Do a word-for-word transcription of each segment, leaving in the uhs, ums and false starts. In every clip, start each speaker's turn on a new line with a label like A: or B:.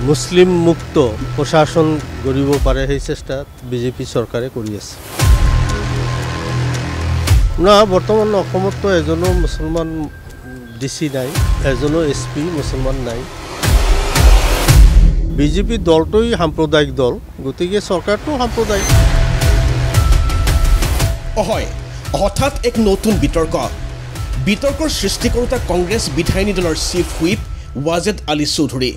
A: মুসলিম মুক্ত প্রশাসন গড়িব পারে সেই চেষ্টা বিজেপি সরকারে কৰি আছে না বর্তমান অসমত তো এজনো মুসলমান ডিসি নাই এজনো এসপি মুসলমান নাই বিজেপি দলটোই সাম্প্রদায়িক দল গতিকে সরকারটো সাম্প্রদায়িক
B: হয় হঠাৎ এক নতুন বিতর্ক বিতর্কৰ সৃষ্টি কৰোতা কংগ্ৰেছ বিধায়িনী দলৰ চিফ হুইপ ৱাজেদ আলী চৌধুৰী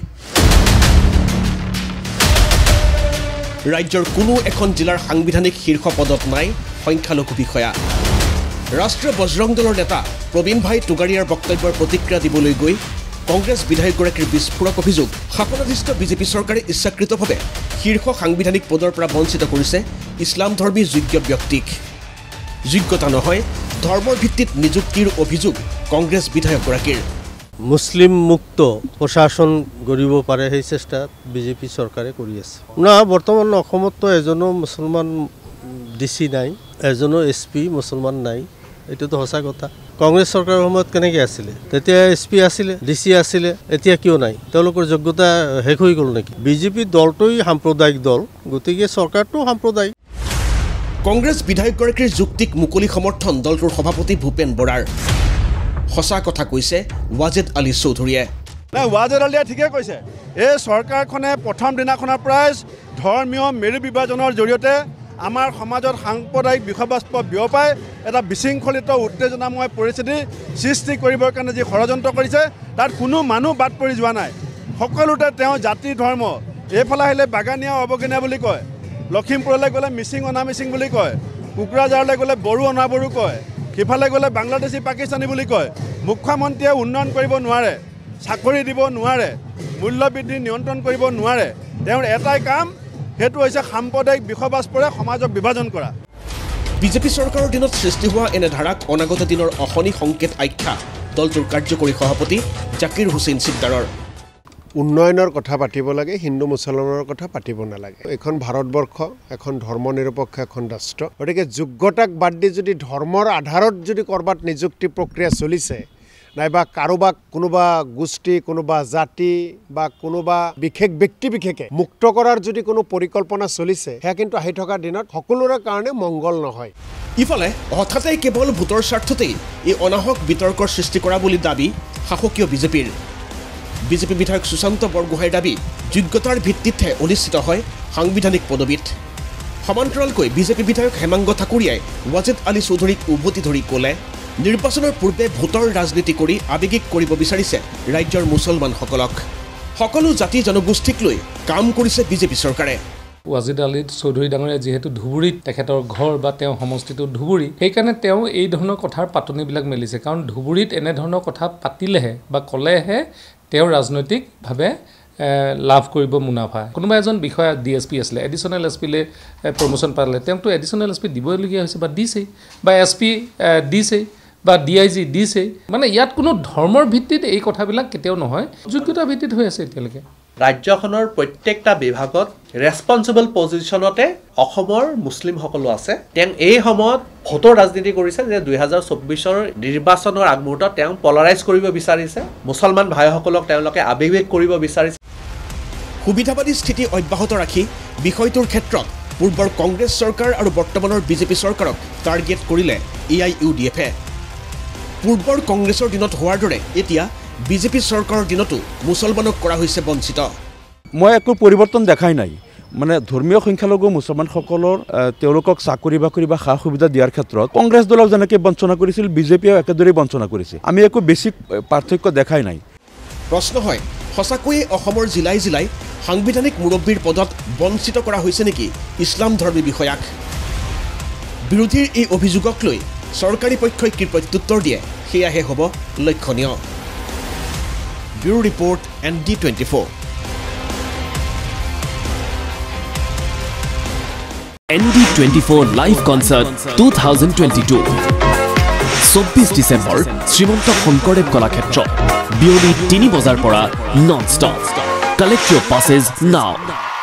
B: ৰাজ্যৰ কোনো এখন জিলাৰ সাংবিধানিক শীৰ্ষ পদত নাই সংখ্যালঘু বিষয়া ৰাষ্ট্ৰীয় বজৰং দলৰ নেতা প্ৰবীণ ভাই টুগাৰিয়াৰ বক্তব্যৰ প্ৰতিক্ৰিয়া দিবলৈ গৈ কংগ্ৰেছ বিধায়কগৰাকীৰ বিস্ফোৰক অভিযোগ শাসনাধীষ্ঠ বিজেপি চৰকাৰে ইচ্ছাকৃতভাৱে শীৰ্ষ সাংবিধানিক পদৰ পৰা বঞ্চিত কৰিছে ইছলাম ধৰ্মী যোগ্য ব্যক্তিক যোগ্যতা নহয় ধৰ্মৰ ভিত্তিত নিযুক্তিৰ অভিযোগ কংগ্ৰেছ বিধায়কগৰাকীৰ
A: মুসলিম মুক্ত প্রশাসন গড়িব পারে সেই চেষ্টা বিজেপি সরকারে কৰি আছে না বর্তমান অসমত তো এজনো মুসলমান ডিসি নাই এজনো এসপি মুসলমান নাই এটা তো সঁচা কথা কংগ্রেস সরকারের সময়ত কেনেকৈ আছিল তেতিয়া এসপি আছিল ডিসি আছিল এতিয়া কিয় নাই তেওঁলোকৰ যোগ্যতা শেষ হৈ গ'ল নেকি বিজেপি দলটোই সাম্প্রদায়িক দল গতিকে সরকারটো সাম্প্রদায়িক
B: কংগ্ৰেছ বিধায়কগৰাকীৰ যুক্তিক মুকলি সমৰ্থন দলটোৰ সভাপতি ভূপেন বৰাৰ সঁচা কথা কৈছে ৱাজেদ আলী চৌধুৰীয়ে
C: না ৱাজেদ আলীয়ে ঠিকে কৈছে এই চৰকাৰখনে প্ৰথম দিনাখনৰ পৰাই ধৰ্মীয় মেৰু বিভাজনৰ জৰিয়তে আমাৰ সমাজত সাম্প্ৰদায়িক বিষয়বস্তু বিয়পাই এটা বিশৃংখলিত উত্তেজনাময় পৰিস্থিতি সৃষ্টি কৰিবৰ কাৰণে যি ষড়যন্ত্ৰ কৰিছে তাত কোনো মানুহ বাদ পৰি যোৱা নাই সকলোতে তেওঁ জাতি ধৰ্ম এইফালে আহিলে বাগানীয়া অৱগনীয়া বুলি কয় লখিমপুৰলৈ গ'লে মিচিং অনামিচিং বুলি কয় কোকৰাঝাৰলৈ গ'লে বড়ো অনাবড়ো কয় সিফালে গ'লে বাংলাদেশী পাকিস্তানী বুলি কয় মুখ্যমন্ত্ৰীয়ে উন্নয়ন কৰিব নোৱাৰে চাকৰি দিব নোৱাৰে মূল্যবৃদ্ধি নিয়ন্ত্ৰণ কৰিব নোৱাৰে তেওঁৰ এটাই কাম সেইটো হৈছে সাম্প্ৰদায়িক বিষয়বস্তুৰে সমাজক বিভাজন কৰা
B: বিজেপি চৰকাৰৰ দিনত সৃষ্টি হোৱা এনে ধাৰাক অনাগত দিনৰ অশনি সংকেত আখ্যা দলটোৰ কাৰ্যকৰী সভাপতি জাকিৰ হুছেইন সিকদাৰৰ
D: উন্নয়নৰ কথা পাতিব লাগে হিন্দু মুছলমানৰ কথা পাতিব নালাগে এখন ভাৰতবৰ্ষ এখন ধৰ্মনিৰপেক্ষ এখন ৰাষ্ট্ৰ গতিকে যোগ্যতাক বাদ দি যদি ধৰ্মৰ আধাৰত যদি কৰবাত নিযুক্তি প্ৰক্ৰিয়া চলিছে নাইবা কাৰোবাক কোনোবা গোষ্ঠী কোনোবা জাতি বা কোনোবা বিশেষ ব্যক্তি বিশেষে মুক্ত কৰাৰ যদি কোনো পৰিকল্পনা চলিছে সেয়া কিন্তু আহি থকা দিনত সকলোৰে কাৰণে মংগল নহয়
B: ইফালে হঠাতে কেৱল ভোটৰ স্বাৰ্থতেই এই অনাহক বিতৰ্কৰ সৃষ্টি কৰা বুলি দাবী শাসকীয় বিজেপিৰ বিজেপি বিধায়ক সুশান্ত বৰগোহাঁইৰ দাবী যোগ্যতাৰ ভিত্তিতহে অনুষ্ঠিত হয় সাংবিধানিক পদবীত সমান্তৰালকৈ বিজেপি বিধায়ক হেমাংগ ঠাকুৰীয়াই ৱাজেদ আলী চৌধুৰীক উভতি ধৰি ক'লে নিৰ্বাচনৰ পূৰ্বে ভোটৰ ৰাজনীতি কৰি আৱেগিক কৰিব বিচাৰিছে ৰাজ্যৰ মুছলমানসকলক সকলো জাতি জনগোষ্ঠীক লৈ কাম কৰিছে বিজেপি চৰকাৰে
E: ৱাজেদ আলী চৌধুৰী ডাঙৰীয়া যেহেতু ধুবুৰীত তেখেতৰ ঘৰ বা তেওঁ সমষ্টিটো ধুবুৰী সেইকাৰণে তেওঁ এই ধৰণৰ কথাৰ পাতনিবিলাক মেলিছে কাৰণ ধুবুৰীত এনেধৰণৰ কথা পাতিলেহে বা ক'লেহে তেওঁ ৰাজনৈতিকভাৱে লাভ কৰিব মুনাফা কোনোবা এজন বিষয়া ডি এছ পি আছিলে এডিশ্যনেল এছ পিলে প্ৰমোশ্যন পালে তেওঁতো এডিশ্যনেল এছ পি দিবলগীয়া হৈছে বা দিছেই বা এছ পি দিছেই বা ডি আই জি দিছেই মানে ইয়াত কোনো ধৰ্মৰ ভিত্তিত এই কথাবিলাক কেতিয়াও নহয় যোগ্যতাৰ ভিত্তিত হৈ আছে এতিয়ালৈকে
F: ৰাজ্যখনৰ প্ৰত্যেকটা বিভাগত ৰেছপন্সিবল পজিশ্যনতে অসমৰ মুছলিমসকলো আছে তেওঁ এই সময়ত ভোটৰ ৰাজনীতি কৰিছে যে দুই হাজাৰ চৌব্বিছৰ নিৰ্বাচনৰ আগমুহূৰ্তত তেওঁ পলাৰাইজ কৰিব বিচাৰিছে মুছলমান ভাইসকলক তেওঁলোকে আৱেগিক কৰিব বিচাৰিছে
B: সুবিধাবাদী স্থিতি অব্যাহত ৰাখি বিষয়টোৰ ক্ষেত্ৰত পূৰ্বৰ কংগ্ৰেছ চৰকাৰ আৰু বৰ্তমানৰ বিজেপি চৰকাৰক টাৰ্গেট কৰিলে এ আই ইউ ডি এফে পূৰ্বৰ কংগ্ৰেছৰ দিনত হোৱাৰ দৰে এতিয়া বিজেপি চৰকাৰৰ দিনতো মুছলমানক কৰা হৈছে বঞ্চিত
G: মই একো পৰিৱৰ্তন দেখাই নাই মানে ধৰ্মীয় সংখ্যালঘু মুছলমানসকলৰ তেওঁলোকক চাকৰি বাকৰি বা সা সুবিধা দিয়াৰ ক্ষেত্ৰত কংগ্ৰেছ দলক যেনেকৈ বঞ্চনা কৰিছিল বিজেপিয়েও একেদৰে বঞ্চনা কৰিছে আমি একো বেছি পাৰ্থক্য দেখাই নাই
B: প্ৰশ্ন হয় সঁচাকৈয়ে অসমৰ জিলাই জিলাই সাংবিধানিক মুৰব্বীৰ পদত বঞ্চিত কৰা হৈছে নেকি ইছলাম ধৰ্মী বিষয়াক বিৰোধীৰ এই অভিযোগক লৈ চৰকাৰী পক্ষই কি প্ৰত্যুত্তৰ দিয়ে সেয়াহে হ'ব লক্ষণীয় bureau report N D twenty four
H: N D twenty four live concert two thousand twenty two চৌব্বিছ ডিচেম্বৰ শ্ৰীমন্ত শংকৰদেৱ কলাক্ষেত্ৰ বিয়লি তিনি বজাৰ পৰা non stop collect your passes নাও